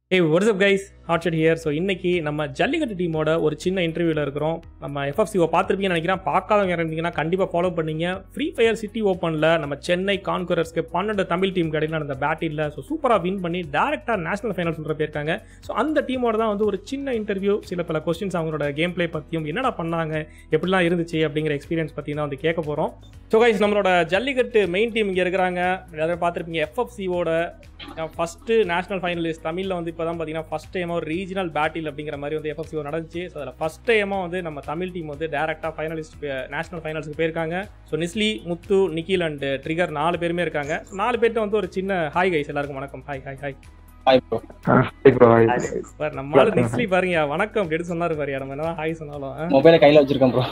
Hey, what's up guys? Hotshot here. So இன்னைக்கு நம்ம ஜல்லிக்கட்டு டீமோட ஒரு சின்ன இன்டர்வியூல இருக்கிறோம். நம்ம FFCO பார்த்துருப்பீங்கன்னு நினைக்கிறேன். பார்க்காதவங்க இருந்தீங்கன்னா கண்டிப்பாக ஃபாலோ பண்ணீங்க. ஃப்ரீ ஃபயர் சிட்டி ஓப்பனில் நம்ம சென்னை கான்குரர்ஸ்க்கு 12 தமிழ் டீம் கடையில் நடந்த பேட்டில் ஸோ சூப்பராக வின் பண்ணி டேரெக்டாக நேஷனல் ஃபைனல்ஸ் போயிருக்காங்க. ஸோ அந்த டீமோட தான் வந்து ஒரு சின்ன இன்டர்வியூ, சில பல கொஸ்டின்ஸ் அவங்களோட கேம் பிளே பற்றியும் என்னடா பண்ணாங்க, எப்படிலாம் இருந்துச்சு அப்படிங்கிற எக்ஸ்பீரியன்ஸ் பற்றி தான் வந்து கேட்க போகிறோம். ஸோ கைஸ், நம்மளோட ஜல்லிக்கட்டு மெயின் டீம் இங்கே இருக்கிறாங்க. எல்லாரும் பார்த்துருப்பீங்க. FFCOட ஃபஸ்ட்டு நேஷனல் ஃபைனலிஸ்ட் தமிழில் வந்து இப்போ தான் பார்த்தீங்கன்னா ஃபஸ்ட் டைமாக ஒரு ரீஜனல் பேட்டில் அப்படிங்கிற மாதிரி வந்து FFCO நடந்துச்சு. ஸோ அதில் ஃபஸ்ட் டைமாக வந்து நம்ம தமிழ் டீம் வந்து டேரெக்டாக ஃபைனலிஸ்ட் நேஷனல் ஃபைனல்ஸுக்கு போயிருக்காங்க. ஸோ நிஸ்லி, முத்து, நிக்கில் அண்ட் ட்ரிகர் 4 பேருமே இருக்காங்க. 4 பேர்கிட்ட வந்து ஒரு சின்ன ஹாய் கைஸ், எல்லாருக்கும் வணக்கம். ஹாய் ஹாய் ஹாய் நம்மளால நிஸ்லி பாருங்க வணக்கம் எடுத்து சொன்னாரு பாரு, நம்ம என்ன ஹாய் சொன்னாலும் மொபைலை கையில் வச்சிருக்கேன் ப்ரோ.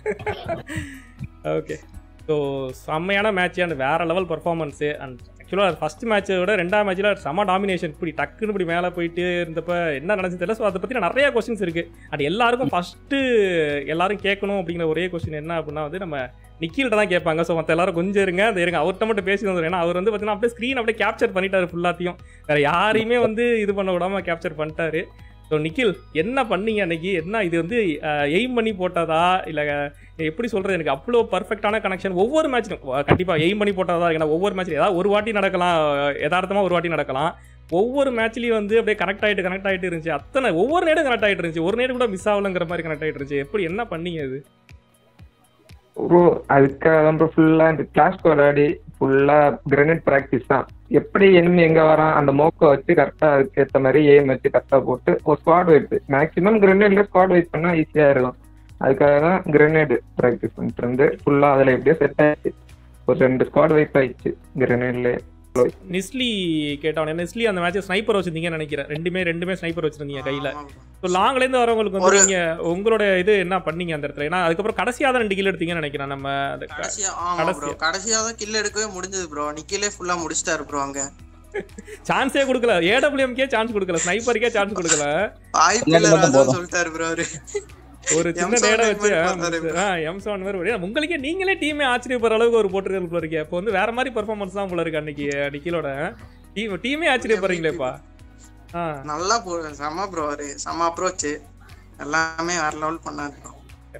ஓகே, ஸோ செம்மையான மேட்ச் அண்ட் வேற லெவல் பர்ஃபார்மன்ஸு. அண்ட் ஆக்சுவலாக ஃபஸ்ட் மேட்சை விட 2ஆம் மேட்ச்சில் செம டாமினேஷன். இப்படி டக்குன்னு இப்படி மேலே போயிட்டு இருந்தப்போ என்ன நடந்துச்சு தெரியல. ஸோ அதை பற்றி நிறையா கொஸ்டின்ஸ் இருக்குது. அண்ட் எல்லாருக்கும் ஃபஸ்ட்டு எல்லாரும் கேட்கணும் அப்படிங்கிற ஒரே கொஸ்டின் என்ன அப்படின்னா வந்து நம்ம நிக்கில்கிட்ட தான் கேட்பாங்க. ஸோ மற்ற எல்லாரும் கொஞ்சம் இருங்க, அந்த இருங்க அவர்கிட்ட மட்டும் பேசி வந்துடும். ஏன்னா அவர் வந்து பார்த்தீங்கன்னா அப்படியே ஸ்க்ரீன் அப்படியே கேப்சர் பண்ணிட்டாரு ஃபுல்லாத்தையும். வேறு யாரையுமே வந்து இது பண்ண விடாமல் கேப்சர் பண்ணிட்டாரு. ஸோ நிக்கில், என்ன பண்ணீங்க அன்னைக்கு? என்ன இது வந்து எய்ம் பண்ணி போட்டதா இல்லை எப்படி சொல்கிறது? எனக்கு அவ்வளோ பர்ஃபெக்டான கனெக்ஷன் ஒவ்வொரு மேட்ச்லும் கண்டிப்பாக எய்ம் பண்ணி போட்டதா. ஏன்னா ஒவ்வொரு மேட்ச்லையும் ஏதாவது ஒரு வாட்டி நடக்கலாம், யதார்த்தமாக ஒரு வாட்டி நடக்கலாம். ஒவ்வொரு மேட்ச்லேயும் வந்து அப்படியே கனெக்ட் ஆகிட்டு இருந்துச்சு. அத்தனை ஒவ்வொரு நேரம் கனெக்ட் ஆகிட்டு இருந்துச்சு. ஒரு நேரம் கூட மிஸ் ஆகலைங்கிற மாதிரி கனெக்ட் ஆகிட்டு இருந்துச்சு. எப்படி என்ன பண்ணீங்க அது? ப்ரோ அதுக்காக தான் ப்ரோ ஃபுல்லாக இந்த கிளாஸ் விளையாடி ஃபுல்லாக கிரனேட் ப்ராக்டிஸ் தான். எப்படி எனிமி எங்கே வரான் அந்த மோக்கை வச்சு கரெக்டாக அதுக்கேற்ற மாதிரி எய்ம் வச்சு கரெக்டாக போட்டு ஒரு ஸ்குவாட் வைப்பு. மேக்ஸிமம் கிரனேடில் ஸ்குவாட் வைப் பண்ணால் ஈஸியாக இருக்கும். அதுக்காக தான் கிரனேடு ப்ராக்டிஸ் பண்ணிட்டு இருந்து ஃபுல்லாக அதில் எப்படியோ செட் ஆகிடுச்சு. ஒரு 2 ஸ்குவாட் வைப் ஆயிடுச்சு கிரனேட்லேயே. நிஸ்லி கேட்டவனே, நிஸ்லி அந்த மேட்ச் ஸ்னைப்பர் வச்சிருந்தீங்கன்னு நினைக்கிறேன். ரெண்டுமே ஸ்னைப்பர் வச்சிருந்தீங்க கையில். ஸோ லாங்லேருந்து வரவங்களுக்கு வந்து நீங்கள் உங்களோட இது என்ன பண்ணீங்க அந்த இடத்துல? ஏன்னா அதுக்கப்புறம் கடைசியாக தான் 2 கில் எடுத்தீங்கன்னு நினைக்கிறேன். நம்ம கடைசியாக தான் கில் எடுக்கவே முடிஞ்சது ப்ரோ. நிக்கிலே ஃபுல்லாக முடிச்சிட்டாரு ப்ரோ. அங்கே சான்ஸே கொடுக்கல, AWMக்கே சான்ஸ் கொடுக்கல, ஸ்னைப்பருக்கே சான்ஸ் கொடுக்கல. சொல்லிட்டாரு ப்ரோ அவரு. ஒரு சின்ன நேரம் வச்சு M7 மாதிரி உங்களுக்கே நீங்களே டீமே ஆச்சரியப்படுற அளவுக்கு ஒரு போட்டுருக்கல் போல இருக்கே. இப்போ வந்து வேற மாதிரி பெர்ஃபார்மன்ஸ் தான் போல இருக்கு அன்னைக்கு நிக்கிலோட டீமே ஆச்சரியப்படுறீங்களேப்பா. நல்லா செம ப்ரோ, அவரு செம அப்ரோச் எல்லாமே வேற லெவல் பண்ணாரு ப்ரோ.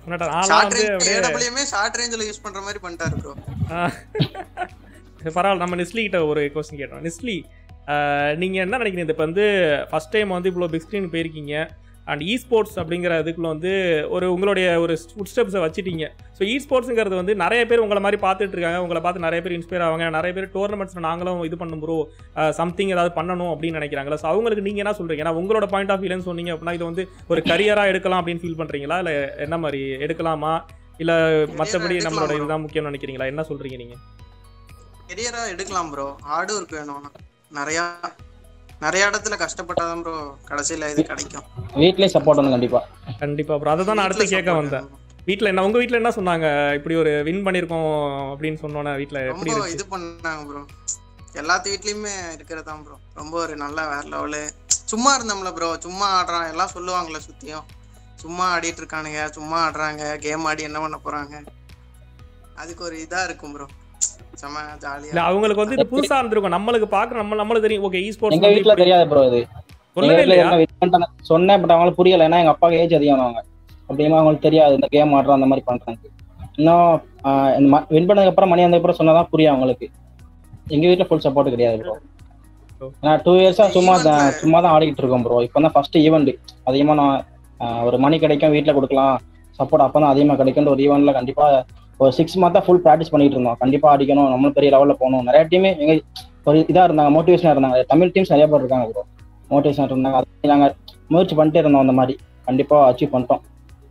ஷார்ட் ரேஞ்சில் யூஸ் பண்ற மாதிரி பண்ணிட்டாரு ப்ரோ. பரவாயில்ல. நம்ம நிஸ்லி கிட்ட ஒரு கொஸ்டின் கேட்டோம். நிஸ்லி, நீங்க என்ன நினைக்கிறீங்க? இப்போ வந்து ஃபர்ஸ்ட் டைம் வந்து இவ்வளோ பிக் ஸ்க்ரீன் போயிருக்கீங்க அண்ட் ஸ்போர்ட்ஸ் அப்படிங்கிற இதுக்குள்ள வந்து உங்களுடைய ஒரு ஃபுட் ஸ்டெப்ஸை வச்சுட்டீங்க. ஸோ ஸ்போர்ட்ஸுங்கிறது வந்து நிறைய பேர் உங்களை மாதிரி பார்த்துட்டு இருக்காங்க. உங்களை பார்த்து நிறைய பேர் இன்ஸ்பயர் ஆவாங்க. நிறைய பேர் டோர்னமெண்ட்ஸில் நாங்களும் இது பண்ணும் ப்ரோ, சம்திங் ஏதாவது பண்ணணும் அப்படின்னு நினைக்கிறாங்களா? ஸோ அவங்களுக்கு நீங்கள் என்ன சொல்கிறீங்க? ஏன்னா உங்களோட பாயிண்ட் ஆஃப் வியூன்னு சொன்னீங்க அப்படின்னா இது வந்து ஒரு கரியராக எடுக்கலாம் அப்படின்னு ஃபீல் பண்ணுறீங்களா? இல்லை என்ன மாதிரி எடுக்கலாமா? இல்லை மற்றபடி நம்மளோட இதுதான் முக்கியம்னு நினைக்கிறீங்களா? என்ன சொல்கிறீங்க நீங்கள்? கரியராக எடுக்கலாம் ப்ரோ. ஹார்ட் ஒர்க் வேணும். நிறைய இடத்துல கஷ்டப்பட்டாதான் ப்ரோ கடைசியில இது கிடைக்கும். வீட்லயே சப்போர்ட் பண்ணணும் கண்டிப்பா ப்ரோ. அதை தான் நான் அடுத்து கேட்க வந்தேன். வீட்டில் என்ன உங்க வீட்டில் என்ன சொன்னாங்க? இப்படி ஒரு வின் பண்ணியிருக்கோம் அப்படின்னு சொன்னோன்னே வீட்டில் எப்படி இது பண்ணாங்க ப்ரோ? எல்லாத்து வீட்லயுமே இருக்கிறதா ப்ரோ. ரொம்ப ஒரு நல்ல வேற லெவலு. சும்மா இருந்தோம்ல ப்ரோ, சும்மா ஆடுறான் எல்லாம் சொல்லுவாங்களே சுத்தியும், சும்மா ஆடிட்டு இருக்கானுங்க, சும்மா ஆடுறாங்க, கேம் ஆடி என்ன பண்ண போறாங்க, அதுக்கு ஒரு இதா இருக்கும் ப்ரோ. அவங்களுக்கு வந்து இது புதுசா இருந்திருக்கும். நம்மளுக்கு பாக்க நம்மளுக்கு தெரியும். ஓகே, ஸ்போர்ட்ஸ் எங்க வீட்ல தெரியாது ப்ரோ. இது சொன்னேன், பட் அவங்களுக்கு புரியல. ஏன்னா எங்க அப்பாவுக்கு ஏஜ் அதிகமானவங்க அப்படின்னா அவங்களுக்கு தெரியாது இந்த கேம் ஆடுறோம் அந்த மாதிரி பண்றாங்க. இன்னும் வின் பண்ணதுக்கு அப்புறம் மணி வந்ததுக்கு அப்புறம் சொன்னாதான் புரியும் அவங்களுக்கு. எங்க வீட்டுல ஃபுல் சப்போர்ட் கிடையாது ப்ரோ. நான் 2 இயர்ஸா சும்மா தான் ஆடிக்கிட்டு இருக்கோம் ப்ரோ. இப்போ தான் ஃபர்ஸ்ட் ஈவெண்ட் அதிகமா நான் ஒரு மணி கிடைக்கும், வீட்டுல கொடுக்கலாம் சப்போர்ட் அப்பதான் அதிகமா கிடைக்கும். ஒரு ஈவெண்ட்ல கண்டிப்பா ஒரு 6 மந்த்தா ஃபுல் ப்ராக்டிஸ் பண்ணிட்டு இருந்தோம். கண்டிப்பா அடிக்கணும், நம்மளும் பெரிய லெவலில் போகணும். நிறைய டீமே எங்க ஒரு இதா இருந்தாங்க, மோட்டிவேஷனா இருந்தாங்க. தமிழ் டீம்ஸ் நிறைய பேர் இருக்காங்க ப்ரோ, மோட்டிவேஷனா இருந்தாங்க. அதை நாங்க முயற்சி பண்ணிட்டே இருந்தோம். அந்த மாதிரி கண்டிப்பா அச்சீவ் பண்ணிட்டோம்.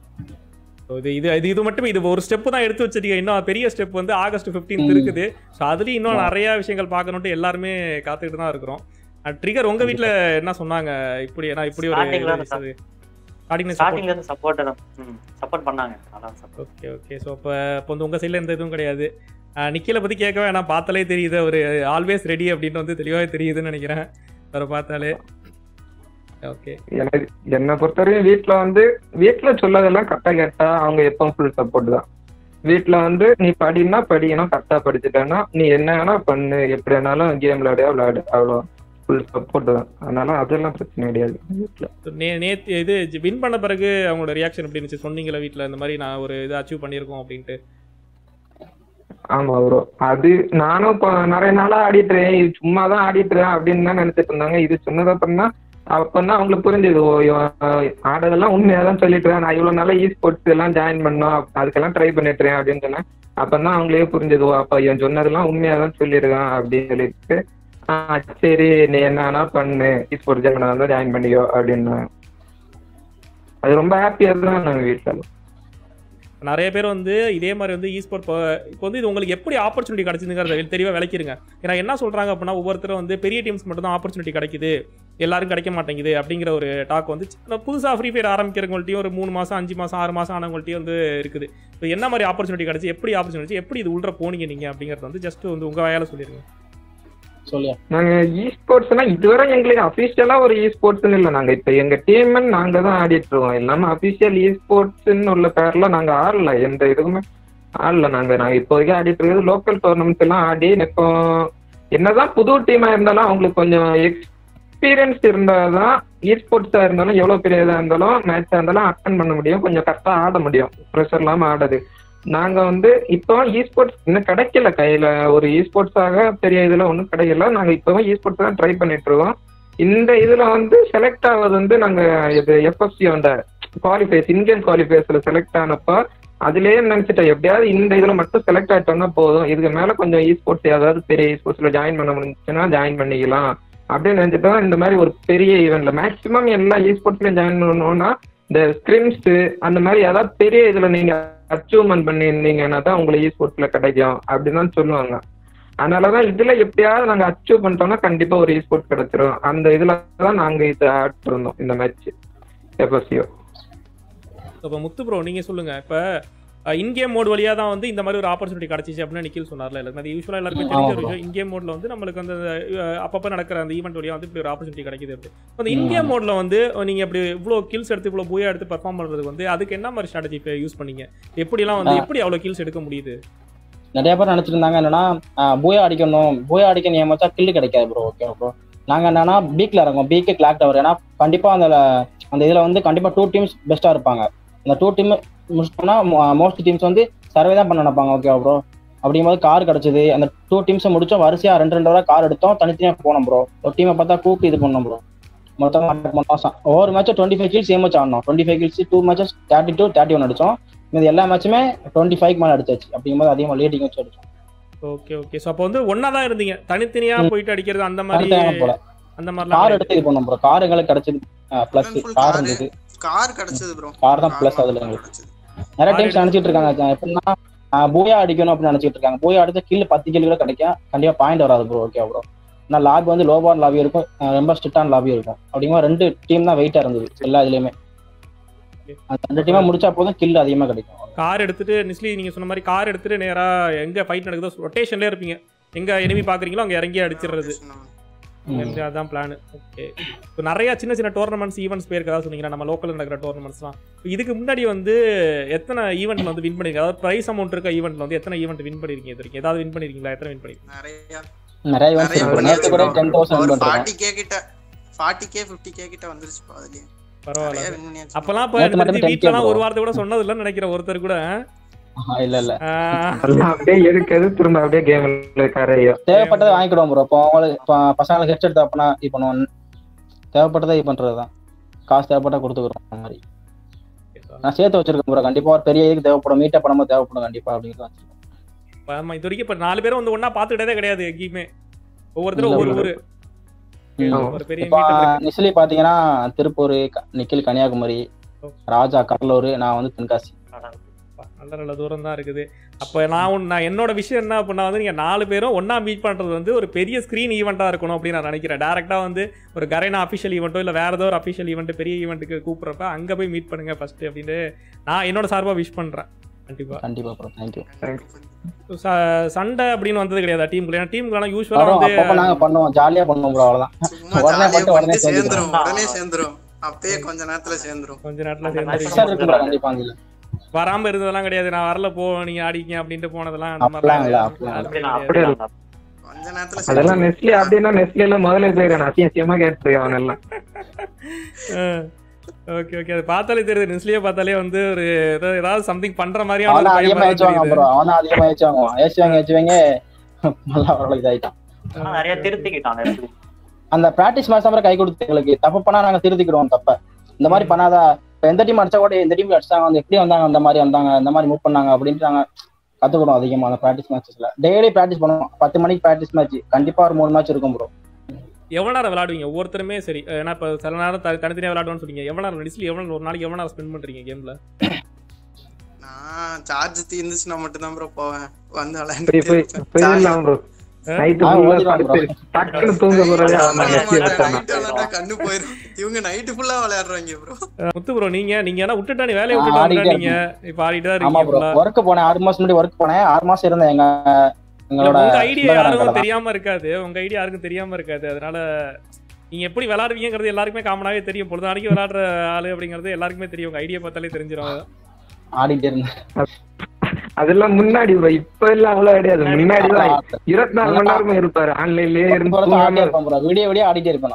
இது மட்டும் இது ஒரு ஸ்டெப் தான் எடுத்து வச்சிருக்கீங்க. இன்னும் பெரிய ஸ்டெப் வந்து August 15 இருக்குது. ஸோ அதுலயும் இன்னும் நிறைய விஷயங்கள் பார்க்கணும்ட்டு எல்லாருமே காத்துக்கிட்டு தான் இருக்கிறோம். ட்ரிகர், உங்க வீட்டுல என்ன சொன்னாங்க? இப்படி ஒரு சப்போர்ட் பண்ணாங்க. ஓகே. ஸோ இப்போ வந்து உங்கள் சைடில் எந்த இதுவும் கிடையாது. நிக்கிலை பற்றி கேட்கவே நான் பார்த்தாலே தெரியுது, அவர் ஆல்வேஸ் ரெடி அப்படின்னு வந்து தெளிவாக தெரியுதுன்னு நினைக்கிறேன் அவரை பார்த்தாலே. ஓகே, எனக்கு என்னை பொறுத்தவரையும் வீட்டில் சொல்லாதெல்லாம் கரெக்டாக கேட்டால் அவங்க எப்போ ஃபுல் சப்போர்ட் தான். வீட்டில் வந்து நீ படிக்கணும், கரெக்டாக படிச்சுட்டேன்னா நீ என்ன வேணா பண்ணு, எப்படி வேணாலும் கேம் விளையாடு, அவ்வளோ ஃபுல் சப்போர்ட் தான். அதனால அதெல்லாம் பிரச்சனை கிடையாது வீட்டுல. நேத்து இது வின் பண்ண பிறகு அவங்களோட ரியாக்ஷன் எப்படி இருந்துச்சு? சொன்னீங்களா வீட்டில் இந்த மாதிரி நான் ஒரு இது அச்சீவ் பண்ணியிருக்கோம் அப்படின்ட்டு? ஆமா ப்ரோ, அது நானும் இப்போ நிறைய நாளா ஆடிட்டுறேன், இது சும்மா தான் ஆடிட்டுறேன் அப்படின்னு தான் நினைச்சிட்டு இருந்தாங்க. இது சொன்னதப்புறம் தான் அப்பதான் அவங்களுக்கு புரிஞ்சது, ஓ ஆடுறதெல்லாம் உண்மையா தான் சொல்லிட்டு நான் இவ்வளவு நாளா ஸ்போர்ட்ஸ் எல்லாம் ஜாயின் பண்ணோம், அதுக்கெல்லாம் ட்ரை பண்ணிட்டுறேன் அப்படின்னு சொன்னேன். அப்பதான் அவங்களே புரிஞ்சது, ஓ அப்ப இவன் சொன்னதெல்லாம் உண்மையா தான் சொல்லியிருக்கான் அப்படின்னு சொல்லிட்டு, சரி நீ என்ன பண்ணு ஸ்போர்ட்ஸ் ஜாயின் பண்ணிக்கோ அப்படின்னு. அது ரொம்ப ஹாப்பியா தான் நாங்க வீட்டுல. நிறைய பேர் வந்து இதே மாதிரி வந்து ஈஸ்போர்ட் இப்போ வந்து இது உங்களுக்கு எப்படி ஆப்பர்ச்சுனிட்டி கிடைச்சிதுங்கிறத தெளிவாக விளக்கிருங்க. ஏன்னா என்ன சொல்கிறாங்க அப்படின்னா, ஒவ்வொருத்தரும் வந்து பெரிய டீம்ஸ் மட்டும் தான் ஆப்பர்ச்சுனிட்டி கிடைக்குது, எல்லாரும் கிடைக்க மாட்டேங்குது அப்படிங்கிற ஒரு டாக் வந்து புதுசாக ஃப்ரீ ஃபயர் ஆரம்பிக்கிறவங்கள்ட்டையும் ஒரு 3 மாதம் 5 மாதம் 6 மாதம் ஆனவங்கள்ட்டையும் வந்து இருக்குது. இப்போ என்ன மாதிரி ஆப்பர்ச்சுனிட்டி கிடைச்சி, எப்படி ஆப்பர்ச்சுனிட்டி, எப்படி இது உள்ள போனீங்க நீங்கள் அப்படிங்கிறது வந்து ஜஸ்ட் வந்து உங்கள் வாயால் சொல்லிடுங்க. நாங்க ஸ்போர்ட்ஸ்னா இதுவரை எங்களுக்கு அபிஷியலா ஒரு ஸ்போர்ட்ஸ்னு இல்லை. நாங்க இப்ப எங்க டீம் நாங்க தான் ஆடிட்டு இருக்கோம். இல்லாம அபிஷியல் ஸ்போர்ட்ஸ்ன்னு உள்ள பேர்ல நாங்க ஆடல, எந்த இதுவுமே ஆடல. நாங்க இப்போதைக்கு ஆடிட்டு இருக்கிறது லோக்கல் டோர்னமெண்ட்ஸ் எல்லாம் ஆடி. இப்போ என்னதான் புது டீமா இருந்தாலும் அவங்களுக்கு கொஞ்சம் எக்ஸ்பீரியன்ஸ் இருந்தாதான் ஸ்போர்ட்ஸா இருந்தாலும் எவ்வளவு பெரிய இதா இருந்தாலும் மேட்சா இருந்தாலும் அட்டன் பண்ண முடியும், கொஞ்சம் கரெக்டா ஆட முடியும், ப்ரெஷர் இல்லாம ஆடாது. நாங்க வந்து இப்போ ஸ்போர்ட்ஸ் இன்னும் கிடைக்கல கையில, ஒரு ஸ்போர்ட்ஸாக பெரிய இதுல ஒன்றும் கிடைக்கல. நாங்க இப்பவும் ஸ்போர்ட்ஸ் தான் ட்ரை பண்ணிட்டு இருக்கோம். இந்த இதுல வந்து செலக்ட் ஆகுது வந்து நாங்க இது FFCO அந்த குவாலிஃபைஸ் இந்தியன் குவாலிஃபைஸ்ல செலக்ட் ஆனப்போ அதுலயே நினைச்சிட்டோம், எப்படியாவது இந்த இதுல மட்டும் செலக்ட் ஆயிட்டோம்னா போதும், இதுக்கு மேல கொஞ்சம் ஸ்போர்ட்ஸ் ஏதாவது பெரிய ஸ்போர்ட்ஸ்ல ஜாயின் பண்ண முடிஞ்சுன்னா ஜாயின் பண்ணிக்கலாம் அப்படின்னு நினைச்சிட்டோம். இந்த மாதிரி ஒரு பெரிய ஈவெண்ட்ல மேக்சிமம் எல்லா ஸ்போர்ட்ஸ்லயும் ஜாயின் பண்ணணும்னா இந்த ஸ்கிரிம்ஸ் அந்த மாதிரி ஏதாவது பெரிய இதுல நீங்க அச்சீவ்மெண்ட் பண்ணியிருந்தீங்கன்னா தான் உங்களுக்கு ஸ்போர்ட்ஸ்ல கிடைக்கும் அப்படின்னு தான் சொல்லுவாங்க. அதனாலதான் இதுல எப்படியாவது நாங்க அச்சீவ் பண்ணிட்டோம்னா கண்டிப்பா ஒரு ஸ்போர்ட்ஸ் கிடைச்சிரும். அந்த இதுல தான் நாங்க இது ஆட் இருந்தோம் இந்த மேட்ச் FFCO. இப்போ முத்து ப்ரோ நீங்க சொல்லுங்க, இப்போ இன்கேம் மோட் வழியாக தான் வந்து இந்த மாதிரி ஒரு ஆப்பர்ச்சுனிட்டி கிடச்சிச்சு அப்படின்னு நிக்கில் சொன்னார்ல. எல்லாருமே அது யூஸ்வலாக எல்லாருமே தெரிஞ்ச ஒரு விஷயம். இன்கேம் மோட்ல வந்து நம்மளுக்கு அந்த அப்பப்போ நடக்கிற அந்த ஈவெண்ட் வழியாக வந்து இப்படி ஒரு ஆப்பர்ச்சுனிட்டி கிடைக்குது. அப்படி அந்த இன்கேம் மோட்ல வந்து நீங்கள் இப்படி இவ்வளோ கில்ஸ் எடுத்து இவ்வளோ பூயா எடுத்து பெர்ஃபார்ம் பண்ணுறதுக்கு வந்து அதுக்கு என்ன மாதிரி ஸ்ட்ராட்டஜி இப்போ யூஸ் பண்ணீங்க? எப்படிலாம் வந்து எப்படி அவ்வளோ கில்ஸ் எடுக்க முடியுது? நிறைய பேர் நினைச்சிட்டு இருந்தாங்க என்னன்னா பூயா அடிக்கணும், பூயா அடிக்க நியமிச்சா கில்லு கிடைக்காது ப்ரோ. ஓகே ப்ரோ, நாங்க என்னன்னா பீக்ல இறங்கும், பீக்கு கிளாக் டவர். ஏன்னா கண்டிப்பா அந்த இதுல வந்து கண்டிப்பா 2 டீம்ஸ் பெஸ்டா இருப்பாங்க. அந்த 2 டீம் முடிச்சோம்னா மோஸ்ட் டீம்ஸ் வந்து சர்வே தான் பண்ண நினைப்பாங்க. ஓகே ப்ரோ, அப்படிங்கும்போது கார் கிடைச்சது. அந்த 2 டீம்ஸை முடிச்சோம், வரிசையா 2 வரை கார் எடுத்தோம், தனித்தனியா போனோம் ப்ரோ. ஒரு டீமை பார்த்தா கூப்பிட்டு இது பண்ணோம் ப்ரோ. மொத்தம் ஒவ்வொரு மேட்சும் 25 கில்ஸ் சேம் வச்சு ஆடணும். 25 கில்ஸ் 2 மேட்சஸ் 32 31 அடிச்சோம். இது எல்லா மேட்சுமே 25க்கு மேலே அடிச்சாச்சு. அப்படிங்கும்போது அதிகமாக லீடிங் வச்சு அடிச்சோம். Okay okay. ஸோ அப்போ வந்து ஒன்னா தான் இருந்தீங்க, தனித்தனியா போயிட்டு அடிக்கிறது அந்த மாதிரி போல அந்த மாதிரி கார் எடுத்து இது பண்ணோம் ப்ரோ. கார் எங்களுக்கு கிடைச்சது பிளஸ், கார் இருந்தது, கார் கிடைச்சது ப்ரோ. கார் தான் பிளஸ். அதுல எங்களுக்கு நிறைய டைம்ஸ் நினைச்சிட்டு இருக்காங்க எப்படின்னா பூயா அடிக்கணும் அப்படின்னு நினைச்சிட்டு இருக்காங்க. பூயா அடிச்சா கில் 10 கில் கூட கிடைக்கும், கண்டிப்பா பாயிண்ட் வராது ப்ரோ. ஓகே ப்ரோ, ஆனால் லாபி வந்து லோபான் லாபி இருக்கும், ரொம்ப ஸ்ட்ரிக்டான லாபி இருக்கும். அப்படிங்கும்போது 2 டீம் தான் வெயிட்டா இருந்தது எல்லா இதுலயுமே. அந்த 2 டீமா முடிச்சா போதும் கில் அதிகமா கிடைக்கும். கார் எடுத்துட்டு நிஸ்லி நீங்க சொன்ன மாதிரி கார் எடுத்துட்டு நேரா எங்க ஃபைட் நடக்குதோ ரொட்டேஷன்ல இருப்பீங்க, எங்க எனிமி பாக்குறீங்களோ அங்க இறங்கி அடிச்சிடுறது, அதான் பிளான். ஓகே. இப்போ நிறைய சின்ன சின்ன டோர்னமெண்ட்ஸ் ஈவெண்ட்ஸ் போயிருக்கதா சொன்னீங்கன்னா, நம்ம லோக்கல்ல நடக்கிற டோர்னமெண்ட்ஸ்லாம் இதுக்கு முன்னாடி வந்து எத்தனை ஈவெண்ட்ல வந்து வின் பண்ணிருக்கீங்க? அதாவது பிரைஸ் அமௌண்ட் இருக்க ஈவெண்ட்ல வந்து எத்தனை ஈவெண்ட் வின் பண்ணிருக்கீங்க? இது வரைக்கும் ஏதாவது வின் பண்ணிருக்கீங்களா? எத்தனை வின் பண்ணிருக்கீங்க? நிறைய நேத்து கூட 10,000 40k கிட்ட 40k 50k கிட்ட வந்துருச்சு அதுலயே. பரவாயில்ல. அப்பலாம் போய் வீட்லலாம் ஒரு வாரத்தை கூட சொன்னது இல்லன்னு நினைக்கிறேன் ஒருத்தர் கூட. இல்ல இல்ல அப்படியே இருக்குது, திரும்ப அப்படியே கேம்ல கரையோ தேவைப்பட்டதை வாங்கிடுவோம் ப்ரோ. இப்போ உங்களுக்கு பசங்களுக்கு ஹெட்செட் தேவைப்பனா இது பண்ணுவோம், தேவைப்பட்டதை இது பண்றதுதான். காசு தேவைப்பட்டா கொடுத்துக்கிறோம். அந்த மாதிரி நான் சேர்த்து வச்சிருக்கேன் ப்ரோ. கண்டிப்பா ஒரு பெரிய இதுக்கு தேவைப்படும், மீட்டப் பண்ணும்போது தேவைப்படும் கண்டிப்பா அப்படிங்கிறது வச்சிருக்கோம். இது வரைக்கும் இப்ப 4 பேரும் வந்து ஒன்னா பாத்துக்கிட்டே கிடையாது எங்கேயுமே, ஒவ்வொருத்தரும் ஒரு பெரிய நிசிலி பாத்தீங்கன்னா திருப்பூர், நிக்கில் கன்னியாகுமரி, ராஜா கடலூர், நான் வந்து தென்காசி. நல்ல நல்ல தூரம் தான் இருக்குது. அப்போ நான் என்னோட விஷயம் என்ன அப்படின்னா வந்து நீங்கள் 4 பேரும் ஒன்றா மீட் பண்ணுறது வந்து ஒரு பெரிய ஸ்க்ரீன் ஈவெண்ட்டாக இருக்கணும் அப்படின்னு நான் நினைக்கிறேன். டேரெக்டாக வந்து ஒரு கரைனா அஃபிஷியல் ஈவெண்ட்டோ இல்லை வேறு ஏதோ ஒரு அஃபிஷியல் ஈவெண்ட் பெரிய ஈவெண்ட்டுக்கு கூப்பிட்றப்ப அங்கே போய் மீட் பண்ணுங்க ஃபர்ஸ்ட் அப்படின்னு நான் என்னோட சார்பாக விஷ் பண்ணுறேன். கண்டிப்பாக ப்ரோ, தேங்க்யூ. சண்டை அப்படின்னு வந்தது கிடையாது டீமுக்குள்ள? ஏன்னா டீமுக்குலாம் யூஸ்வலாக வந்து நாங்கள் பண்ணுவோம், ஜாலியாக பண்ணுவோம் ப்ரோ. அவ்வளோதான், உடனே சேர்ந்துரும், அப்பயே கொஞ்ச நேரத்தில் சேர்ந்துரும். கண்டிப்பாக வராம இருந்ததெல்லாம் கிடையாது. நான் வரல, போ நீங்க ஆடிங்க அப்படின்ட்டு போனதெல்லாம் அந்த மாதிரி கொஞ்ச நேரத்துல அதெல்லாம் நெஸ்லே அப்படின்னா நெஸ்லேல முதல்ல போயிருக்கான் அசியமா கேட்டு அவன் எல்லாம். ஓகே ஓகே அது பார்த்தாலே தெரியுது நெஸ்லியே பார்த்தாலே வந்து ஒரு ஏதாவது சம்திங் பண்ற மாதிரியான அவனா அதிகமா ஏச்சுவாங்க ப்ரோ, அவனா அதிகமா ஏச்சுவாங்க, ஏச்சுவாங்க நல்லா ஓரளவுக்கு இதாயிட்டான். நிறைய திருத்திக்கிட்டான். அந்த பிராக்டிஸ் மேட்ச் அப்புறம் கை கொடுத்து எங்களுக்கு தப்பு பண்ணா நாங்க திருத்திக்கிடுவோம் தப்ப. இந்த மாதிரி பண்ணாதா, இப்ப எந்த டீம் அடிச்சா கூட இந்த டீம் அடிச்சாங்க வந்து எப்படி வந்தாங்க அந்த மாதிரி வந்தாங்க இந்த மாதிரி மூவ் பண்ணாங்க அப்படின்ட்டு நாங்க கத்துக்கிடுவோம் அதிகமா. அந்த பிராக்டிஸ் மேட்சஸ்ல டெய்லி பிராக்டிஸ் பண்ணுவோம். 10 மணிக்கு பிராக்டிஸ் மேட்ச் கண்டிப்பா ஒரு 3 மேட்ச் இருக்கும் ப்ரோ. எவ்வளோ நேரம் விளையாடுவீங்க ஒவ்வொருத்தருமே? சரி, ஏன்னா இப்போ சில நேரம் தனித்தனியாக விளையாடுவோம்னு சொன்னீங்க. எவ்வளோ நேரம் நெஸ்லி ஒரு நாளைக்கு எவ்வளோ நேரம் ஸ்பெண்ட் பண்றீங்க கேம்ல? நான் சார்ஜ் தீர்ந்துச்சுன்னா மட்டும் தான் ப்ரோ போவேன். வந்து கண்ணு போயிரும். இவங்க நைட்டு ஃபுல்லா விளையாடுறாங்க ப்ரோ. முத்து ப்ரோ நீங்க என்ன விட்டுட்டா நீ வேலையை விட்டுட்டா நீங்க இப்ப ஆடிட்டு தான் இருக்கீங்க. வர்க் போனேன் 6 மாசம் முன்னாடி வர்க் போனேன். 6 மாசம் இருந்தேன். உங்க ஐடியா யாருக்கும் தெரியாம இருக்காது. உங்க ஐடியா யாருக்கும் தெரியாம இருக்காது. அதனால நீங்க எப்படி விளையாடுவீங்கிறது எல்லாருக்குமே காமனாவே தெரியும். பொழுதானிக்கு விளையாடுற ஆளு அப்படிங்கிறது எல்லாருக்குமே தெரியும். உங்க ஐடியா பார்த்தாலே தெரிஞ்சிடும். ஆடிட்டே இருந்தேன். அதெல்லாம் முன்னாடி இப்ப எல்லாம் அவ்வளவு கிடையாது. முன்னாடி 24 மணி நேரமும் இருப்பாரு ஆன்லைன்லயே இருந்து வீடியோ ஆடிட்டே இருப்பேன்.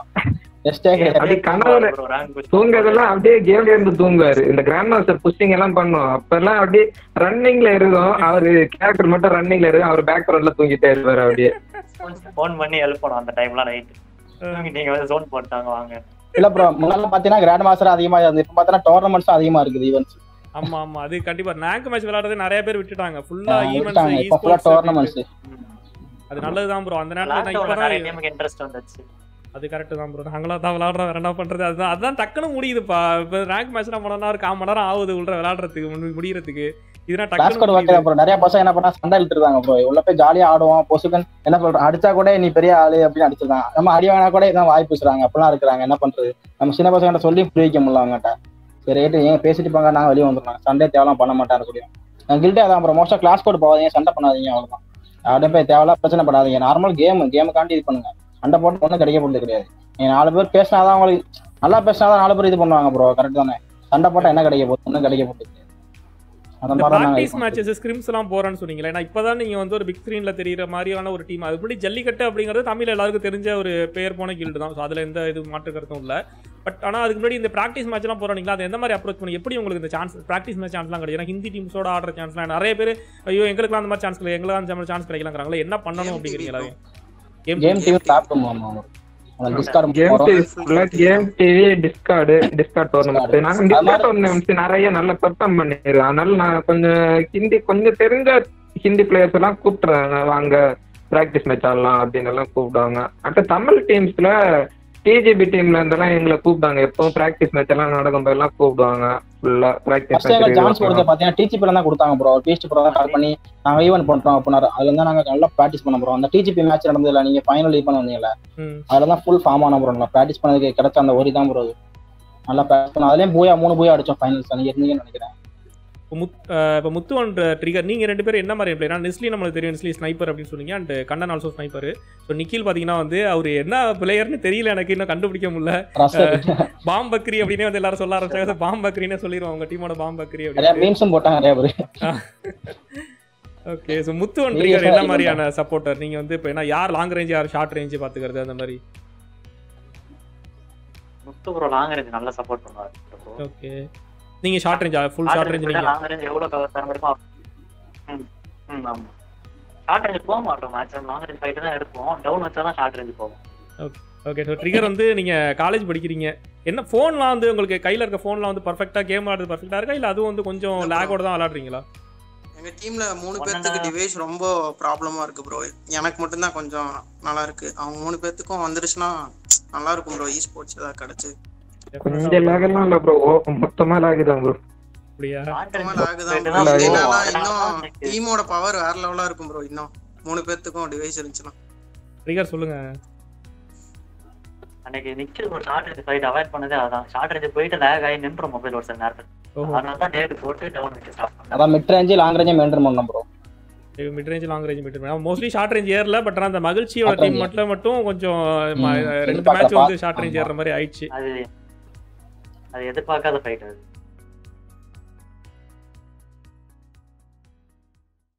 கனவுல தூங்குறதெல்லாம் அப்படியே கேம்ல இருந்து தூங்குவாரு. இந்த கிராண்ட் மாஸ்டர் புஷிங் எல்லாம் பண்ணுவோம். அப்ப எல்லாம் அப்படியே ரன்னிங்ல இருக்கும். அவரு கேரக்டர் மட்டும் ரன்னிங்ல இருக்கும். அவர் பேக் கிரவுண்ட்ல தூங்கிட்டே இருப்பாரு. அப்படியே போன் பண்ணி எழுப்பணும் அந்த டைம்ல நைட். நீங்க வந்து ஜோன் போட்டாங்க வாங்க. இல்ல ப்ரோ முன்னால பாத்தீங்கன்னா கிராண்ட் மாஸ்டர் அதிகமா இருந்தது. இப்ப பாத்தீங்கன்னா டோர்னமெண்ட்ஸ் அதிகமா இருக்குது. ஈவென்ட்ஸ் ஆமா ஆமா அது கண்டிப்பா ரேங்க் மேட்ச் விளையாடுறது நிறைய பேர் விட்டுட்டாங்க. ஃபுல்லா ஈவென்ட்ஸ் டோர்னமெண்ட்ஸ் அது நல்லதுதான் ப்ரோ. அந்த நேரத்துல நிறைய கேமுக்கு இன்ட்ரஸ்ட் வந்துச்சு. அது கரெக்ட் தான் ப்ரோ. நாங்களா தான் விளையாடுறோம். வேற என்ன பண்றது? அதுதான் டக்குன்னு முடியுதுப்பா. இப்போ ரேங்க் மேட்ச்னா போனா ஒரு 1/4 மணி நேரம் ஆகுது உள்ள விளையாடுறதுக்கு முடியறதுக்கு. இதுனா டக்குன்னு நிறைய பசங்க என்ன பண்ணா சண்டை இழுத்துருக்காங்க ப்ரோ. உள்ள போய் ஜாலியா ஆடுவோம். பொசுகன் என்ன சொல்றோம் அடிச்சா கூட நீ பெரிய ஆளு அப்படின்னு அடிச்சிருக்காங்க. நம்ம அடி வாங்கினா கூட இதான் வாய் பேசுறாங்க. அப்படிலாம் இருக்கிறாங்க. என்ன பண்றது? நம்ம சின்ன பசங்க சொல்லி புரிய முடியல அவங்ககிட்ட. சரி ரேட்டு ஏன் பேசிட்டு போங்க நாங்க வெளியே வந்துடுறாங்க. சண்டே தேவலாம் பண்ண மாட்டாரு கூடியும். நான் கில்ட்டே அதான் அப்புறம் மோஸ்டா கிளாஸ் கோட் போவாதீங்க, சண்டை பண்ணாதீங்க, அவ்வளவுதான். அப்படியே போய் தேவையில்லாம் பிரச்சனை படாதீங்க. நார்மல் கேமுக்காண்டி இது பண்ணுங்க. சண்டை போட்டு ஒன்றும் கிடைக்க போறது கிடையாது. நீங்க 4 பேர் பேசினாதான் அவங்களுக்கு நல்லா பேசினாதான் 4 பேர் இது பண்ணுவாங்க ப்ரோ. கரெக்ட் தானே? சண்டை போட்டா என்ன கிடைக்க போகுது? ஒன்றும் கிடைக்க போகுது. அந்த மாதிரி மேட்சஸ் ஸ்கிரிம்ஸ் எல்லாம் போறேன்னு சொன்னீங்களா? ஏன்னா இப்பதான் நீங்க வந்து ஒரு பிக் ஸ்கிரீன்ல தெரியுற மாதிரியான ஒரு டீம். அதுபடி ஜல்லிக்கட்டு அப்படிங்கிறது தமிழ் எல்லாருக்கும் தெரிஞ்ச ஒரு பேர் போன கில்டு தான். அதுல எந்த இது மாற்று கருத்தும் இல்லை. பட் ஆனால் அதுக்கு முன்னாடி இந்த ப்ராக்டிஸ் மேட்ச் எல்லாம் போறீங்களா? அது எந்த மாதிரி அப்ரோச் பண்ணி எப்படி உங்களுக்கு இந்த சான்ஸ் ப்ராக்டிஸ் மேட்ச் சான்ஸ்லாம் கிடையாது? ஏன்னா ஹிந்தி டீம்ஸோட ஆடுற சான்ஸ்லாம் நிறைய பேர் ஐயோ எங்களுக்குலாம் அந்த மாதிரி சான்ஸ் கிடையாது, எங்களுக்கு அந்த சான்ஸ் கிடைக்கலாங்கிறாங்களா? என்ன பண்ணணும் அப்படிங்கிறீங்களா? கேம் டிவி பிளாட்ஃபார்ம் நிறைய நல்ல பெர்ஃபார்ம் பண்ணிருக்கேன். அதனால நான் கொஞ்சம் தெரிஞ்ச ஹிந்தி பிளேயர்ஸ் எல்லாம் கூப்பிட்டுறாங்க, வாங்க பிராக்டிஸ் மேட்ச் ஆடலாம் அப்படின்னு எல்லாம் கூப்பிடுவாங்க. அடுத்த தமிழ் டீம்ஸ்ல டிஜிபி டீம்ல இருந்தெல்லாம் எங்களை கூப்பிட்டாங்க. எப்பவும் பிராக்டிஸ் மேட்ச் எல்லாம் நடக்கும் எல்லாம் கூப்பிடுவாங்க. ஃபுல்லா பிராக்டிஸ் சான்ஸ் கொடுத்து பாத்தீங்கன்னா டிஜிபி தான் கொடுத்தாங்க ப்ரோ. டிஜிபி ப்ரோ தான் கால் பண்ணி நாங்க ஈவென்ட் பண்றோம் அப்படினாரு. அதுல இருந்தா நாங்க நல்லா பிராக்டிஸ் பண்ண ப்ரோ. அந்த டிஜிபி மேட்ச் நடந்ததுல நீங்க ஃபைனல் ஈவென்ட் வந்தீங்கல்ல, அதுல தான் ஃபுல் ஃபார்ம் ஆன ப்ரோ. நல்லா பிராக்டிஸ் பண்ணதுக்கு கிடைச்ச அந்த ஒரு தான் ப்ரோ. நல்லா பிராக்டிஸ் பண்ணோம். அதுலயும் 3 பூயா அடிச்சோம் ஃபைனல்ஸ். நீங்க இருந்தீங்கன்னு நினைக்கிறேன். இப்போ முத்து அண்ட் ட்ரிகர் நீங்கள் 2 பேரும் என்ன மாதிரி பிளேயர்? நெஸ்லி நம்மளுக்கு தெரியும், நெஸ்லி ஸ்னைப்பர் அப்படின்னு சொன்னீங்க. And Kannan also sniper. So Nikhil பார்த்தீங்கன்னா வந்து அவர் என்ன பிளேயர்னு தெரியல, எனக்கு இன்னும் கண்டுபிடிக்க முடியல. பாம் பக்ரி அப்படின்னே வந்து எல்லாரும் சொல்ல ஆரம்பிச்சாங்க. பாம் பக்ரின்னு சொல்லிடுவோம் உங்க டீமோட பாம் பக்ரி அப்படின்னு போட்டாங்க நிறைய பேர். Okay. So Muthu and trigger என்ன மாதிரியான சப்போர்ட்டர் நீங்கள் வந்து? இப்போ என்ன யார் லாங் ரேஞ்ச் யார் ஷார்ட் ரேஞ்சு பார்த்துக்கிறது அந்த மாதிரி? முத்து ப்ரோ லாங் ரேஞ்ச் நல்லா சப்போர்ட் பண்ணுவார். ஓகே. நீங்க short range full short range நீங்க லாங் ரேஞ்ச் எவ்வளவு கவர் பண்ண முடியுமோ. ஆமா ஷார்ட் ரேஞ்ச் போக மாட்டோம். மேட்ச் லாங் ரேஞ்ச் ஃபைட் தான் எடுப்போம். டவுன் வச்சா தான் ஷார்ட் ரேஞ்ச் போவோம். ஓகே. ஸோ ட்ரிகர் வந்து நீங்க காலேஜ் படிக்கிறீங்க. என்ன ஃபோன்லாம் வந்து உங்களுக்கு கையில இருக்க ஃபோன்லாம் வந்து பர்ஃபெக்ட்டா கேம் ஆடுறது பர்ஃபெக்ட்டா இருக்கா, இல்ல அதுவும் வந்து கொஞ்சம் லாகோட தான் விளையாடுறீங்களா? எங்க டீம்ல 3 பேருக்கு டிவைஸ் ரொம்ப ப்ராப்ளமா இருக்கு ப்ரோ. எனக்கு மட்டும் தான் கொஞ்சம் நல்லா இருக்கு. அவங்க 3 பேத்துக்கும் வந்துருச்சுன்னா நல்லா இருக்கும் ப்ரோ. ஈ ஸ்போர்ட்ஸ் ஏதாவது கிடைச்சு கொஞ்சம் லாகலாம் இல்ல ப்ரோ, மொத்தமா லாகுதான் ப்ரோ. அப்படியே மொத்தமா லாகுதான் ப்ரோ. இல்லனா இன்னும் டீமோட பவர் வேற லெவலா இருக்கும் ப்ரோ. இன்னும் 3 பேத்துக்கும் டிவைஸ் இருந்துச்சுனா. ட்ரிகர் சொல்லுங்க. அன்னைக்கு நிக்கில் ஒரு ஷார்ட் ரேஞ்ச் ஃபைட் அவாய்ட் பண்ணதே அதான். ஷார்ட் ரேஞ்ச் போயிட்டு லாக் ஆகி நின்ற மொபைல் ஒரு சில நேரத்துல. அதனால தான் டேட் போட்டு டவுன் வச்சு ஸ்டாப் பண்ணேன். அதான் mid range long range maintain பண்ணனும் bro. Mid range long range maintain பண்ணா மோஸ்ட்லி ஷார்ட் ரேஞ்ச் ஏறல. பட் அந்த மகிழ்ச்சியோட டீம் மட்டும் கொஞ்சம் 2 மேட்ச் வந்து ஷார்ட் ரேஞ்ச் ஏற மாதிரி ஆயிடுச்சு. அது எதிர்பார்க்காத ஃபைட் அது.